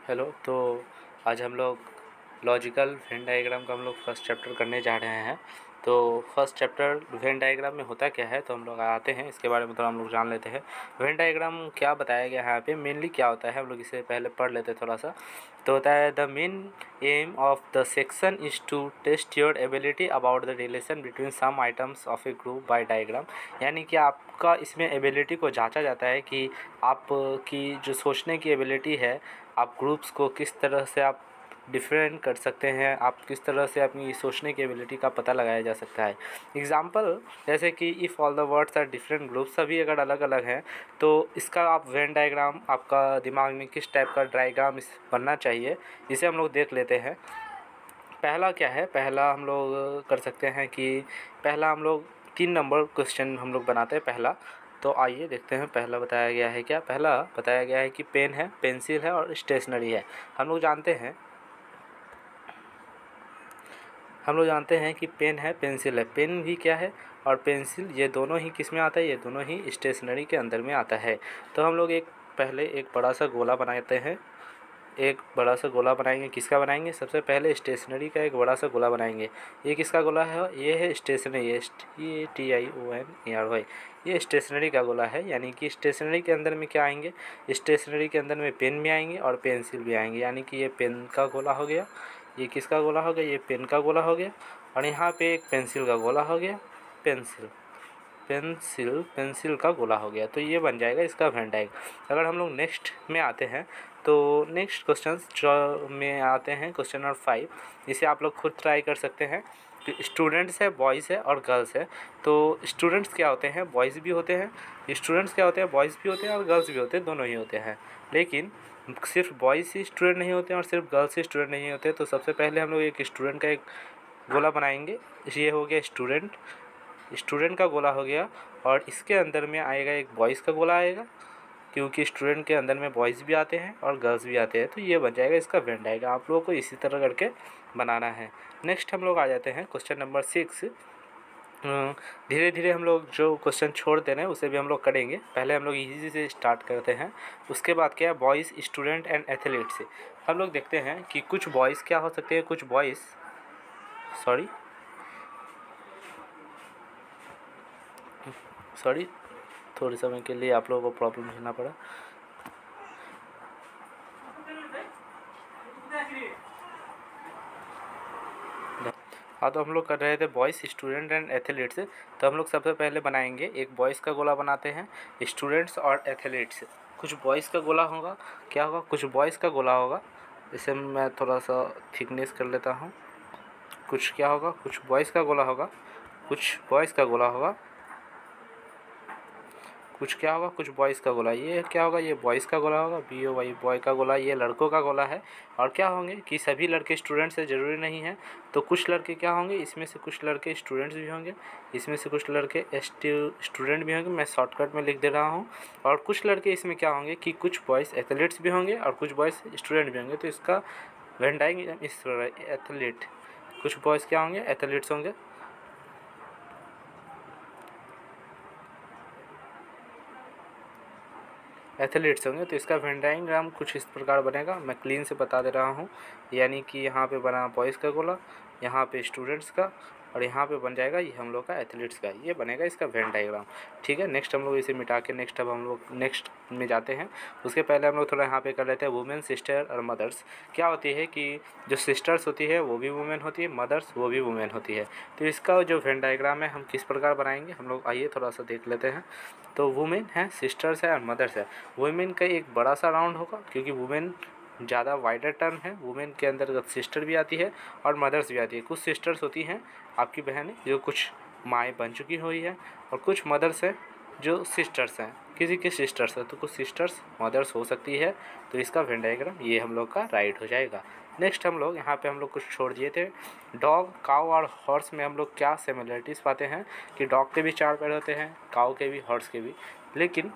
Hello. तो आज हम लोग लॉजिकल वेन डायग्राम का हम लोग फर्स्ट चैप्टर करने जा रहे हैं। तो फर्स्ट चैप्टर वेन डायग्राम में होता क्या है, तो हम लोग आते हैं इसके बारे में थोड़ा हम लोग जान लेते हैं। वेन डायग्राम क्या बताया गया है यहाँ पे, मेनली क्या होता है हम लोग इसे पहले पढ़ लेते हैं थोड़ा सा। तो होता है the main aim of the section is to test your ability about the relation between some items of a group by diagram. यानी कि आपका इसमें एबिलिटी को जांचा जाता है कि आपकी जो सोचने की एबिलिटी है, आप ग्रुप्स को किस तरह से आप डिफरेंट कर सकते हैं, आप किस तरह से अपनी सोचने की एबिलिटी का पता लगाया जा सकता है। एग्जाम्पल जैसे कि if all the words are different groups, सभी अगर अलग अलग हैं तो इसका आप वेन डायग्राम, आपका दिमाग में किस टाइप का डायग्राम इस बनना चाहिए, इसे हम लोग देख लेते हैं। पहला क्या है, पहला हम लोग कर सकते हैं कि पहला हम लोग 3 नंबर क्वेश्चन हम लोग बनाते हैं पहला। तो आइए देखते हैं पहला बताया गया है क्या। पहला बताया गया है कि पेन है, पेंसिल है और स्टेशनरी है। हम लोग जानते हैं कि पेन है, पेंसिल है। पेन भी क्या है और पेंसिल, ये दोनों ही किस में आता है, ये दोनों ही स्टेशनरी के अंदर में आता है। तो हम लोग पहले एक बड़ा सा गोला बनाते हैं। एक बड़ा सा गोला बनाएंगे, किसका बनाएंगे, सबसे पहले स्टेशनरी का एक बड़ा सा गोला बनाएंगे। ये किसका गोला है, ये है स्टेशनरी, ये TIONERY, ये स्टेशनरी का गोला है। यानी कि स्टेशनरी के अंदर में क्या आएंगे, स्टेशनरी के अंदर में पेन भी आएंगे और पेंसिल भी आएंगे। यानी कि ये पेन का गोला हो गया, ये किसका गोला हो गया, ये पेन का गोला हो गया, और यहाँ पे एक पेंसिल का गोला हो गया, पेंसिल पेंसिल का गोला हो गया। तो ये बन जाएगा इसका वेन डायग्राम। अगर हम लोग नेक्स्ट में आते हैं तो नेक्स्ट क्वेश्चन जो में आते हैं, क्वेश्चन नंबर 5। इसे आप लोग खुद ट्राई कर सकते हैं कि स्टूडेंट्स है, बॉयज़ है और गर्ल्स है। तो स्टूडेंट्स क्या होते हैं, बॉयज़ भी होते हैं, स्टूडेंट्स क्या होते हैं, बॉयज़ भी होते हैं और गर्ल्स भी होते हैं, दोनों ही होते हैं। लेकिन सिर्फ बॉयज़ ही स्टूडेंट नहीं होते हैं और सिर्फ गर्ल्स ही स्टूडेंट नहीं होते। तो सबसे पहले हम लोग एक स्टूडेंट का एक गोला बनाएंगे। ये हो गया स्टूडेंट का गोला हो गया, और इसके अंदर में आएगा एक बॉयज़ का गोला आएगा, क्योंकि स्टूडेंट के अंदर में बॉयज़ भी आते हैं और गर्ल्स भी आते हैं। तो ये बन जाएगा इसका वेन डायग्राम। आप लोगों को इसी तरह करके बनाना है। नेक्स्ट हम लोग आ जाते हैं क्वेश्चन नंबर 6। धीरे धीरे हम लोग जो क्वेश्चन छोड़ दे रहे हैं उसे भी हम लोग करेंगे। पहले हम लोग इजी से स्टार्ट करते हैं, उसके बाद क्या है, बॉयज़, स्टूडेंट एंड एथलीट से हम लोग देखते हैं कि कुछ बॉयज़ क्या हो सकते हैं, कुछ बॉयज़ सॉरी थोड़े समय के लिए आप लोगों को प्रॉब्लम झेलना पड़ा। हाँ, तो हम लोग कर रहे थे बॉयज़, स्टूडेंट एंड एथलीट्स। तो हम लोग सबसे पहले बनाएंगे, एक बॉयज़ का गोला बनाते हैं, स्टूडेंट्स और एथलीट्स। कुछ बॉयज़ का गोला होगा, क्या होगा, कुछ बॉयज़ का गोला होगा। इसे मैं थोड़ा सा थिकनेस कर लेता हूँ। कुछ क्या होगा, कुछ बॉयज़ का गोला होगा, कुछ बॉयज़ का गोला होगा, कुछ क्या होगा, कुछ बॉयज़ का गोला। ये क्या होगा, ये बॉयज़ का गोला होगा, BOY बॉय का गोला। ये लड़कों का गोला है। और क्या होंगे कि सभी लड़के स्टूडेंट्स से ज़रूरी नहीं है। तो कुछ लड़के क्या होंगे, इसमें से कुछ लड़के स्टूडेंट्स भी होंगे, इसमें से कुछ लड़के स्टूडेंट भी होंगे। मैं शॉर्टकट में लिख दे रहा हूँ। और कुछ लड़के इसमें क्या होंगे कि कुछ बॉयज़ एथलीट्स भी होंगे और कुछ बॉयज़ स्टूडेंट भी होंगे। तो इसका वेन डायग्राम इस तरह, एथलीट, कुछ बॉयज़ क्या होंगे, एथलीट्स होंगे, तो इसका वेन डायग्राम कुछ इस प्रकार बनेगा। मैं क्लीन से बता दे रहा हूँ। यानी कि यहाँ पे बना बॉयज़ का गोला, यहाँ पे स्टूडेंट्स का, और यहाँ पे बन जाएगा ये हम लोग का एथलीट्स का। ये बनेगा इसका वेन डायग्राम। ठीक है, नेक्स्ट हम लोग इसे मिटा के नेक्स्ट अब हम लोग नेक्स्ट में जाते हैं। उसके पहले हम लोग थोड़ा यहाँ पे कर लेते हैं वुमेन, सिस्टर और मदर्स। क्या होती है कि जो सिस्टर्स होती है वो भी वुमेन होती है, मदर्स वो भी वुमेन होती है। तो इसका जो वेन डायग्राम है हम किस प्रकार बनाएंगे, हम लोग आइए थोड़ा सा देख लेते हैं। तो वुमेन है, सिस्टर्स है और मदर्स है। वुमेन का एक बड़ा सा राउंड होगा, क्योंकि वुमेन ज़्यादा वाइडर टर्म है। वुमेन के अंतर्गत सिस्टर भी आती है और मदर्स भी आती है। कुछ सिस्टर्स होती हैं आपकी बहनें जो कुछ माएँ बन चुकी हुई है, और कुछ मदर्स हैं जो सिस्टर्स हैं, किसी के सिस्टर्स है। तो कुछ सिस्टर्स मदर्स हो सकती है। तो इसका वेन डायग्राम ये हम लोग का राइट हो जाएगा। नेक्स्ट हम लोग यहाँ पे हम लोग कुछ छोड़ दिए थे। डॉग, काऊ और हॉर्स में हम लोग क्या सिमिलरिटीज़ पाते हैं कि डॉग के भी 4 पैर होते हैं, काऊ के भी, हॉर्स के भी। लेकिन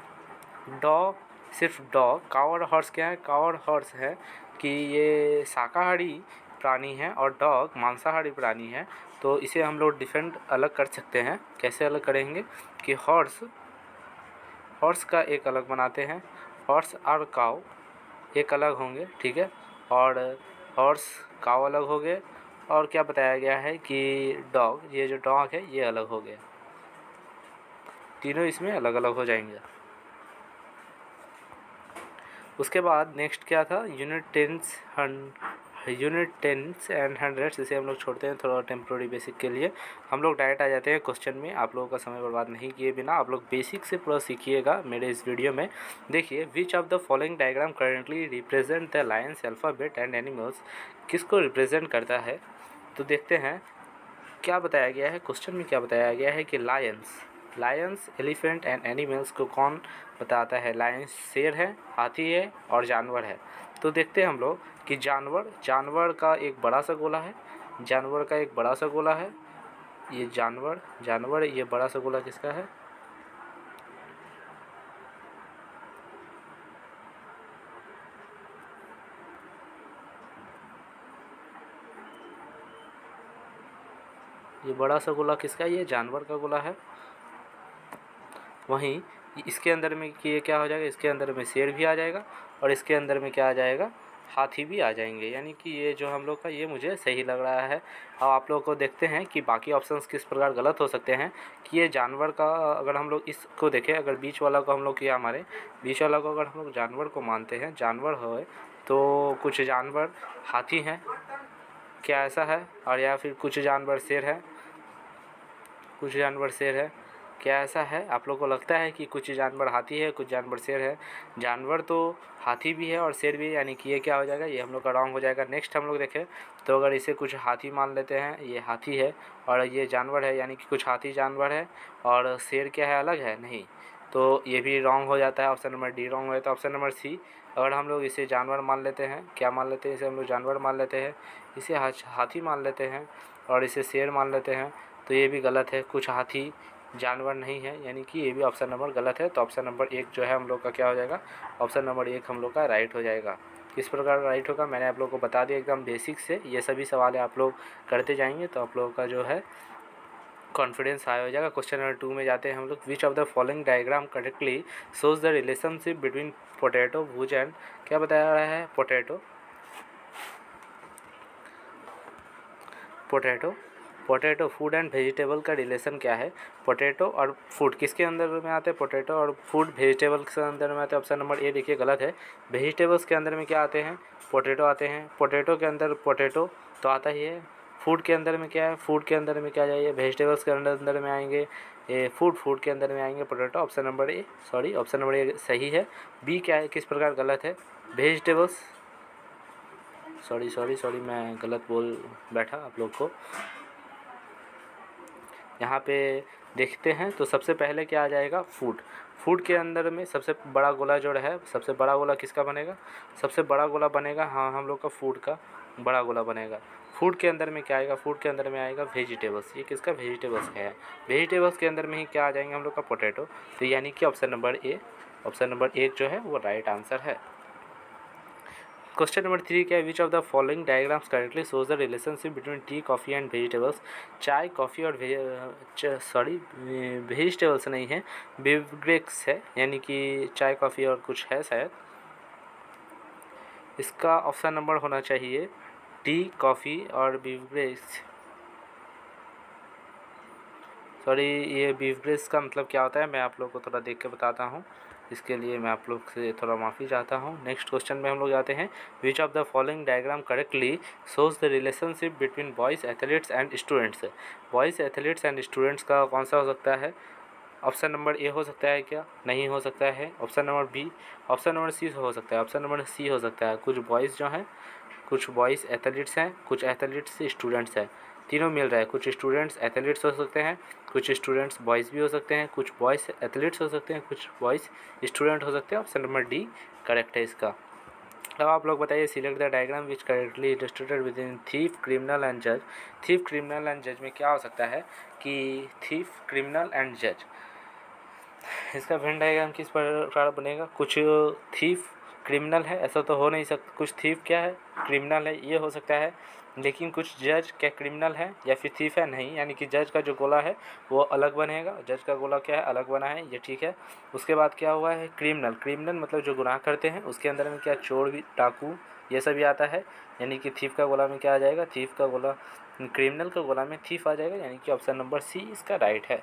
सिर्फ डॉग, काऊ और हॉर्स क्या है, काऊ और हॉर्स है कि ये शाकाहारी प्राणी है और डॉग मांसाहारी प्राणी है। तो इसे हम लोग डिफरेंट अलग कर सकते हैं। कैसे अलग करेंगे कि हॉर्स का एक अलग बनाते हैं, हॉर्स और काऊ, एक अलग होंगे, ठीक है। और हॉर्स काऊ अलग हो गए। और क्या बताया गया है कि डॉग, ये जो डॉग है ये अलग हो गया, तीनों इसमें अलग अलग हो जाएंगे। उसके बाद नेक्स्ट क्या था, यूनिट टेंस एंड हंड्रेड्स, इसे हम लोग छोड़ते हैं थोड़ा टेम्प्रोरी बेसिक के लिए। हम लोग डायरेक्ट आ जाते हैं क्वेश्चन में। आप लोगों का समय बर्बाद नहीं किए बिना आप लोग बेसिक से पूरा सीखिएगा मेरे इस वीडियो में। देखिए, which of the following diagram currently represent the lions alphabet and animals, किसको रिप्रेजेंट करता है। तो देखते हैं क्या बताया गया है क्वेश्चन में। क्या बताया गया है कि लायंस एलिफेंट एंड एनिमल्स को कौन बताता है। लायंस शेर है, हाथी है और जानवर है। तो देखते हैं हम लोग कि जानवर का एक बड़ा सा गोला है, जानवर का एक बड़ा सा गोला है। ये जानवर ये बड़ा सा गोला किसका है, ये बड़ा सा गोला किसका है, ये जानवर का गोला है। वहीं इसके अंदर में कि ये क्या हो जाएगा, इसके अंदर में शेर भी आ जाएगा और इसके अंदर में क्या आ जाएगा, हाथी भी आ जाएंगे। यानी कि ये जो हम लोग का ये मुझे सही लग रहा है। अब आप लोगों को देखते हैं कि बाकी ऑप्शंस किस प्रकार गलत हो सकते हैं। कि ये जानवर का अगर हम लोग इसको देखें, अगर बीच वाला को हम लोग किया, हमारे बीच वाला को अगर हम लोग जानवर को मानते हैं, जानवर हो तो कुछ जानवर हाथी हैं, क्या ऐसा है। और या फिर कुछ जानवर शेर है, कुछ जानवर शेर है, क्या ऐसा है। आप लोग को लगता है कि कुछ जानवर हाथी है, कुछ जानवर शेर है। जानवर तो हाथी भी है और शेर भी है, यानी कि ये क्या हो जाएगा, ये हम लोग का रॉन्ग हो जाएगा। नेक्स्ट हम लोग देखें तो अगर इसे कुछ हाथी मान लेते हैं, ये हाथी है और ये जानवर है, यानी कि कुछ हाथी जानवर है और शेर क्या है, अलग है, नहीं। तो ये भी रॉन्ग हो जाता है, ऑप्शन नंबर डी रॉन्ग हो जाता है। ऑप्शन नंबर सी, अगर हम लोग इसे जानवर मान लेते हैं, क्या मान लेते हैं, इसे हम लोग जानवर मान लेते हैं, इसे हाथी मान लेते हैं और इसे शेर मान लेते हैं, तो ये भी गलत है। कुछ हाथी जानवर नहीं है, यानी कि ये भी ऑप्शन नंबर गलत है। तो ऑप्शन नंबर एक जो है हम लोग का क्या हो जाएगा, ऑप्शन नंबर एक हम लोग का राइट हो जाएगा। किस प्रकार राइट होगा मैंने आप लोग को बता दिया एकदम बेसिक से। ये सभी सवाल आप लोग करते जाएंगे तो आप लोगों का जो है कॉन्फिडेंस हाई हो जाएगा। क्वेश्चन नंबर 2 में जाते हैं हम लोग। Which of the following diagram correctly shows the relationship between potato भुज एंड, क्या बताया रहा है, पोटैटो फूड एंड वेजिटेबल का रिलेशन क्या है। पोटैटो और फूड किसके अंदर में आते हैं, पोटैटो और फूड वेजिटेबल्स के अंदर में आते हैं। ऑप्शन नंबर ए देखिए गलत है। वेजिटेबल्स के अंदर में क्या आते हैं, पोटैटो आते हैं। पोटैटो के अंदर पोटैटो तो आता ही है। फूड के अंदर में क्या है, फूड के अंदर में क्या जाइए, वेजिटेबल्स के अंदर में आएंगे ये फूड के अंदर में आएंगे potato. Option number A option number A सही है। बी क्या है, किस प्रकार गलत है, वेजिटेबल्स, सॉरी मैं गलत बोल बैठा आप लोग को। यहाँ पे देखते हैं तो सबसे पहले क्या आ जाएगा, फूड के अंदर में सबसे बड़ा गोला जो है, सबसे बड़ा गोला किसका बनेगा, सबसे बड़ा गोला बनेगा, हाँ हम लोग का फूड का बड़ा गोला बनेगा। फूड के अंदर में क्या आएगा, फूड के अंदर में आएगा वेजिटेबल्स, ये किसका, वेजिटेबल्स का है। वेजिटेबल्स के अंदर में ही क्या आ जाएंगे हम लोग का, पोटैटो। तो यानी कि ऑप्शन नंबर एक जो है वो राइट आंसर है। क्वेश्चन नंबर 3 क्या है, which of the following diagrams correctly shows the relationship between tea, coffee and vegetables. चाय, कॉफ़ी और वेजिटेबल्स नहीं है, बेवरेजेस है, यानी कि चाय कॉफ़ी और कुछ है शायद। इसका ऑप्शन नंबर होना चाहिए टी, कॉफ़ी और बेवरेज। ये बेवरेज का मतलब क्या होता है मैं आप लोग को थोड़ा देख के बताता हूँ, इसके लिए मैं आप लोग से थोड़ा माफ़ी चाहता हूँ। नेक्स्ट क्वेश्चन में हम लोग जाते हैं। Which of the following diagram correctly shows the relationship between boys athletes and students. Boys athletes and students का कौन सा हो सकता है, ऑप्शन नंबर ए हो सकता है क्या, नहीं हो सकता है। Option number B, option number C हो सकता है, ऑप्शन नंबर सी हो सकता है। कुछ बॉयज़ जो हैं, कुछ बॉयज़ एथलीट्स हैं, कुछ एथलीट्स स्टूडेंट्स हैं, तीनों मिल रहा है। कुछ स्टूडेंट्स एथलीट्स हो सकते हैं, कुछ स्टूडेंट्स बॉयज़ भी हो सकते हैं, कुछ बॉयज़ एथलीट्स हो सकते हैं, कुछ बॉयज़ स्टूडेंट हो सकते हैं। ऑप्शन नंबर डी करेक्ट है इसका। अब आप लोग बताइए, select the diagram which correctly illustrated within thief, criminal and जज। थीफ, क्रिमिनल एंड जज में क्या हो सकता है कि थीफ, क्रिमिनल एंड जज, इसका वेन डायग्राम किस प्रकार बनेगा। कुछ थीफ क्रिमिनल है, ऐसा तो हो नहीं सकता। कुछ थीफ क्या है, क्रिमिनल है, ये हो सकता है। लेकिन कुछ जज क्या क्रिमिनल है या फिर थीफ है, नहीं। यानी कि जज का जो गोला है वो अलग बनेगा, जज का गोला क्या है, अलग बना है, ये ठीक है। उसके बाद क्या हुआ है, क्रिमिनल। क्रिमिनल मतलब जो गुनाह करते हैं, उसके अंदर में क्या, चोर भी, डाकू, ये सब भी आता है। यानी कि थीफ का गोला में क्या आ जाएगा, थीफ का गोला, क्रिमिनल का गोला में थीफ आ जाएगा। यानी कि ऑप्शन नंबर सी इसका राइट है।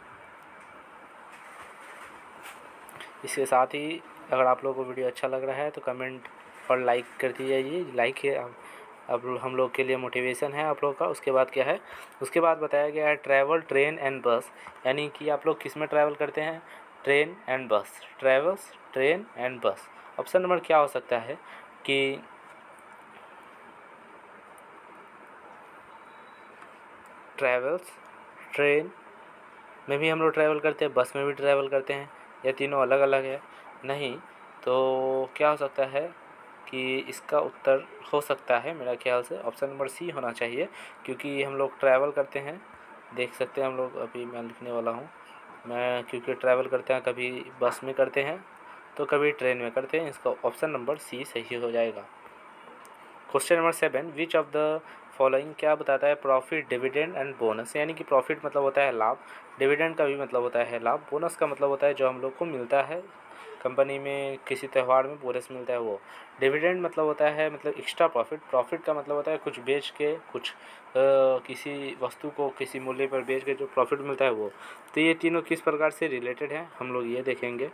इसके साथ ही अगर आप लोगों को वीडियो अच्छा लग रहा है तो कमेंट और लाइक कर दीजिए। लाइक है अब हम लोग के लिए मोटिवेशन है आप लोग का। उसके बाद क्या है, उसके बाद बताया गया है ट्रैवल, ट्रेन एंड बस। यानी कि आप लोग किस में ट्रैवल करते हैं, train and bus. Travels, train and bus. Option number क्या हो सकता है कि ट्रैवल्स, ट्रेन में भी हम लोग ट्रैवल करते हैं, बस में भी ट्रैवल करते हैं, या तीनों अलग अलग है, नहीं। तो क्या हो सकता है कि इसका उत्तर हो सकता है मेरा ख्याल से ऑप्शन नंबर सी होना चाहिए। क्योंकि हम लोग ट्रैवल करते हैं, देख सकते हैं हम लोग, अभी मैं लिखने वाला हूँ। मैं क्योंकि ट्रैवल करते हैं, कभी बस में करते हैं तो कभी ट्रेन में करते हैं। इसका ऑप्शन नंबर सी सही हो जाएगा। Question number 7, which of the following क्या बताता है प्रॉफिट, डिविडेंड एंड बोनस। यानी कि प्रॉफिट मतलब होता है लाभ, डिविडेंड का भी मतलब होता है लाभ, बोनस का मतलब होता है जो हम लोग को मिलता है कंपनी में, किसी त्यौहार में बोनस मिलता है वो। डिविडेंड मतलब होता है मतलब एक्स्ट्रा प्रॉफिट। प्रॉफिट का मतलब होता है कुछ बेच के, कुछ किसी वस्तु को किसी मूल्य पर बेच के जो प्रॉफिट मिलता है वो। तो ये तीनों किस प्रकार से रिलेटेड हैं हम लोग ये देखेंगे।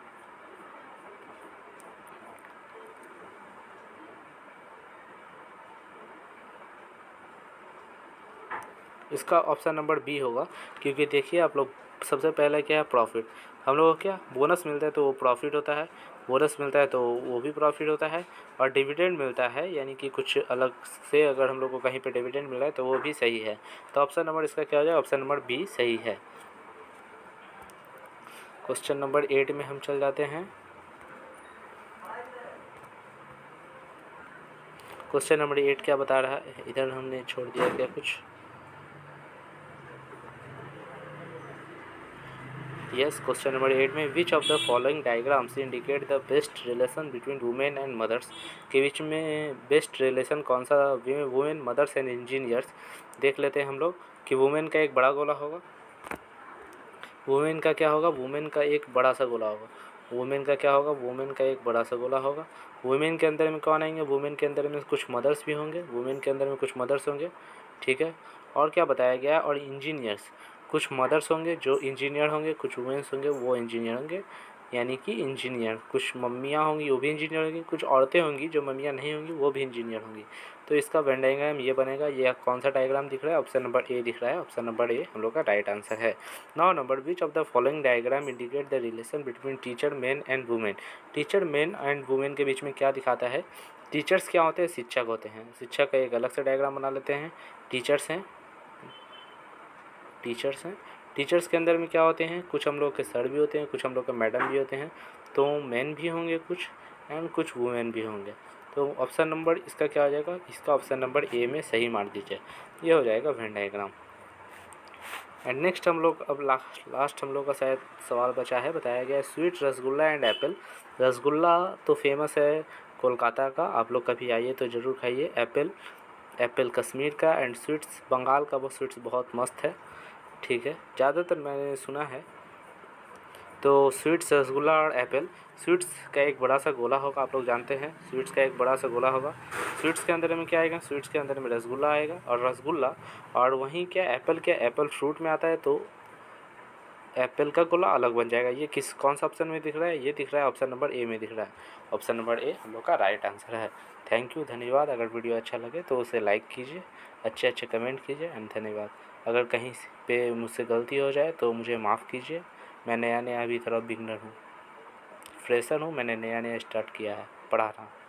इसका ऑप्शन नंबर बी होगा। क्योंकि देखिए आप लोग, सबसे पहले क्या है, प्रॉफिट। हम लोग को क्या बोनस मिलता है तो वो प्रॉफिट होता है, बोनस मिलता है तो वो भी प्रॉफिट होता है। और डिविडेंड मिलता है, यानी कि कुछ अलग से अगर हम लोग को कहीं पे डिविडेंड मिल रहा है तो वो भी सही है। तो ऑप्शन नंबर इसका क्या हो जाए, ऑप्शन नंबर बी सही है। क्वेश्चन नंबर 8 में हम चल जाते हैं। क्वेश्चन नंबर 8 क्या बता रहा है, इधर हमने छोड़ दिया क्या कुछ। यस, क्वेश्चन नंबर 8 में which of the following diagrams indicate the best relation between women and mothers. के बीच में बेस्ट रिलेशन कौन सा, वुमेन, मदर्स एंड इंजीनियर्स। देख लेते हैं हम लोग कि वुमेन का एक बड़ा गोला होगा, वुमेन का क्या होगा, वुमेन का एक बड़ा सा गोला होगा। वुमेन का क्या होगा, वुमेन का एक बड़ा सा गोला होगा। वुमेन के अंदर में कौन आएंगे, वुमेन के अंदर में कुछ मदर्स भी होंगे, वुमेन के अंदर में कुछ मदर्स होंगे, ठीक है। और क्या बताया गया है, और इंजीनियर्स, कुछ मदर्स होंगे जो इंजीनियर होंगे, कुछ वुमेन्स होंगे वो इंजीनियर होंगे। यानी कि इंजीनियर, कुछ मम्मियाँ होंगी वो भी इंजीनियर होंगी, कुछ औरतें होंगी जो मम्मियाँ नहीं होंगी वो भी इंजीनियर होंगी। तो इसका वेन डायग्राम ये बनेगा। ये कौन सा डायग्राम दिख रहा है, ऑप्शन नंबर ए दिख रहा है। ऑप्शन नंबर ए हम लोग का राइट आंसर है। 9 number, which of the following diagram indicate the relation between teacher, man and women. Teacher, man and women के बीच में क्या दिखाता है। टीचर्स क्या होते हैं, शिक्षक होते हैं। शिक्षक का एक अलग से डायग्राम बना लेते हैं। टीचर्स हैं, टीचर्स हैं, टीचर्स के अंदर में क्या होते हैं, कुछ हम लोग के सर भी होते हैं, कुछ हम लोग के मैडम भी होते हैं। तो मैन भी होंगे कुछ, एंड कुछ वुमेन भी होंगे। तो ऑप्शन नंबर इसका क्या हो जाएगा, इसका ऑप्शन नंबर ए में सही मार दीजिए। ये हो जाएगा वेन डायग्राम। एंड नेक्स्ट हम लोग अब लास्ट हम लोग का शायद सवाल बचा है। बताया गया है sweet, rasgulla and apple. Rasgulla तो फेमस है कोलकाता का, आप लोग कभी आइए तो ज़रूर खाइए। एप्पल, एप्पल कश्मीर का, एंड स्वीट्स बंगाल का, वो स्वीट्स बहुत मस्त है, ठीक है, ज़्यादातर मैंने सुना है। तो स्वीट्स, रसगुल्ला और एप्पल। स्वीट्स का एक बड़ा सा गोला होगा, आप लोग जानते हैं स्वीट्स का एक बड़ा सा गोला होगा। स्वीट्स के अंदर में क्या आएगा, स्वीट्स के अंदर में रसगुल्ला आएगा और रसगुल्ला, और वहीं क्या एप्पल, क्या एप्पल फ्रूट में आता है तो एप्पल का गोला अलग बन जाएगा। ये किस कौन सा ऑप्शन में दिख रहा है, ये दिख रहा है ऑप्शन नंबर ए में दिख रहा है। ऑप्शन नंबर ए हम लोग का राइट आंसर है। थैंक यू, धन्यवाद। अगर वीडियो अच्छा लगे तो उसे लाइक कीजिए, अच्छे अच्छे कमेंट कीजिए, एंड धन्यवाद। अगर कहीं पे मुझसे गलती हो जाए तो मुझे माफ़ कीजिए। मैं नया नया अभी थोड़ा बिगनर हूँ, फ्रेशर हूँ, मैंने नया नया स्टार्ट किया है पढ़ाना।